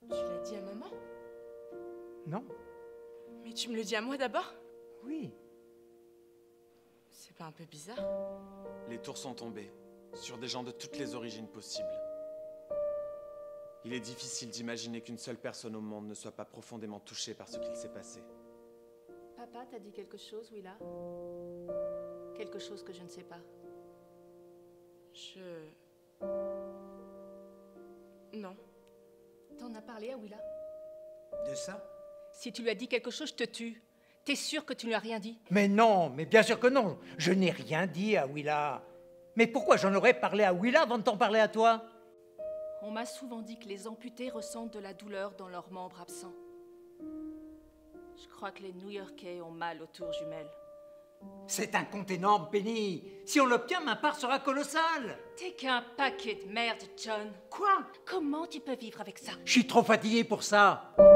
Tu l'as dit à maman? Non? Mais tu me le dis à moi d'abord? Oui. C'est pas un peu bizarre? Les tours sont tombées, sur des gens de toutes les origines possibles. Il est difficile d'imaginer qu'une seule personne au monde ne soit pas profondément touchée par ce qu'il s'est passé. Papa t'a dit quelque chose, Willa? Quelque chose que je ne sais pas. Non. T'en as parlé à Willa? De ça? Si tu lui as dit quelque chose, je te tue. T'es sûr que tu ne lui as rien dit? Mais non, mais bien sûr que non. Je n'ai rien dit à Willa. Mais pourquoi j'en aurais parlé à Willa avant de t'en parler à toi? On m'a souvent dit que les amputés ressentent de la douleur dans leurs membres absents. Je crois que les New-Yorkais ont mal aux tours jumelles. C'est un compte énorme, Penny. Si on l'obtient, ma part sera colossale. T'es qu'un paquet de merde, John. Quoi? Comment tu peux vivre avec ça? Je suis trop fatigué pour ça.